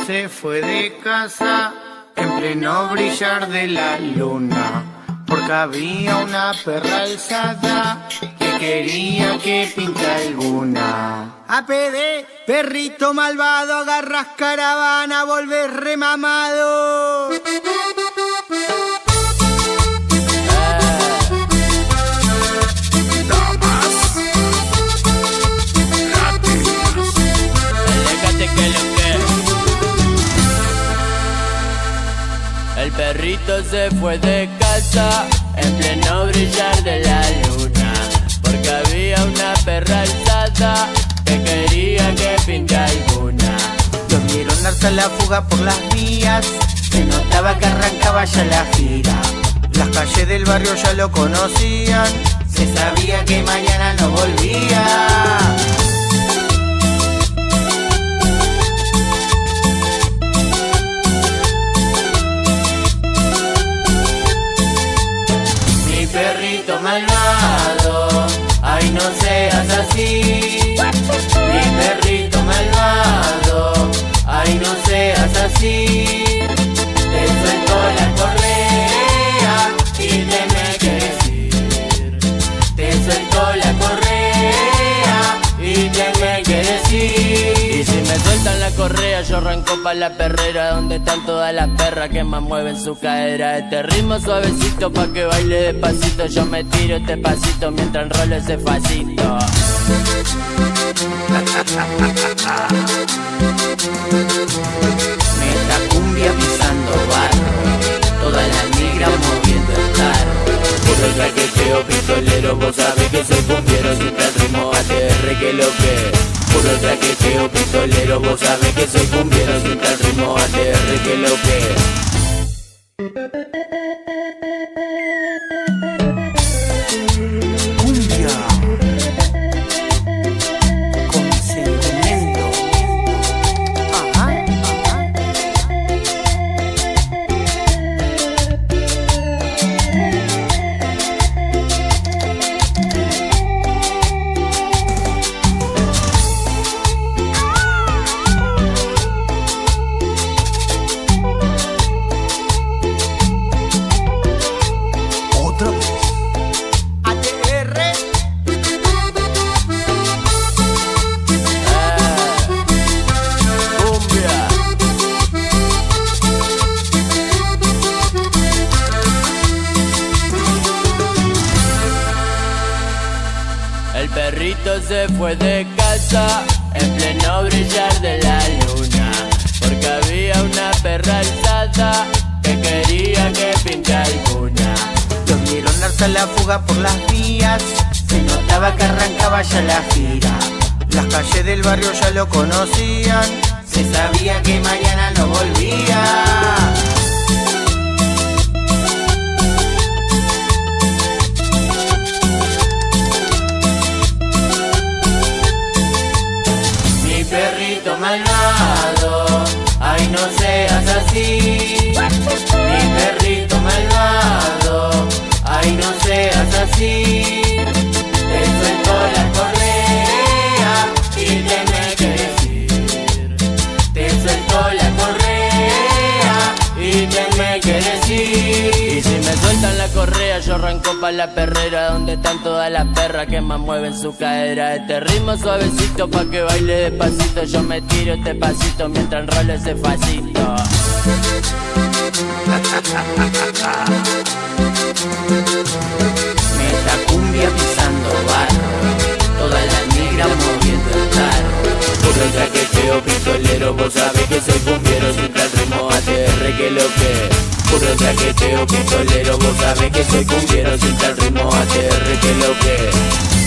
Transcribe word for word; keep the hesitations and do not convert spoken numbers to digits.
se fue de casa en pleno brillar de la luna, porque había una perra alzada que quería que pinte alguna. A P D, perrito malvado, agarras caravana, volvés remamado. El perrito se fue de casa en pleno brillar de la luna, porque había una perra alzada que quería que pinte alguna. Lo vieron darse la fuga por las vías, se notaba que arrancaba ya la gira. Las calles del barrio ya lo conocían, se sabía que mañana no volvía. Perrito malvado, ay no seas así. Mi perrito malvado, ay no seas así. Te suelto la correa y tenme que decir. Te suelto la correa y tenme que decir. Y si me sueltan la correa yo arranco pa' la perrera, donde están todas las perras que más mueven su cadera. Este ritmo suavecito pa' que baile despacito, yo me tiro este pasito mientras enrolo ese facito. Meta cumbia pisando barro, todas las negras moviendo el tarro. Puro traqueteo pistolero, vos sabés que soy cumbiero, siempre el ritmo A T R que lo que. Puro traqueteo pistolero, vos sabés que soy cumbiero, siempre el ritmo A T R que lo que. El perrito se fue de casa en pleno brillar de la luna, porque había una perra alzada que quería que pinte alguna. Lo vieron darse la fuga por las vías, se notaba que arrancaba ya la gira. Las calles del barrio ya lo conocían, se sabía que mañana no volvía. Perrito malvado, ay no seas así. Mi perrito malvado, ay no seas así. Te suelto la correa y tenme que decir. Te suelto la correa y tenme que decir. Y si me sueltan la correa yo arranco pa' la perrera, donde están todas las perras que más mueven su cadera. Este ritmo suavecito pa' que baile despacito, yo me tiro este pasito mientras enrolo ese facito. Meta cumbia pisando barro, todas las negras moviendo el tarro. Puro traqueteo pistolero, vos sabés que soy cumbiero, siempre el ritmo A T R que lo que. Puro traqueteo pistolero, vos sabés que soy cumbiero, siempre el ritmo A T R que lo que.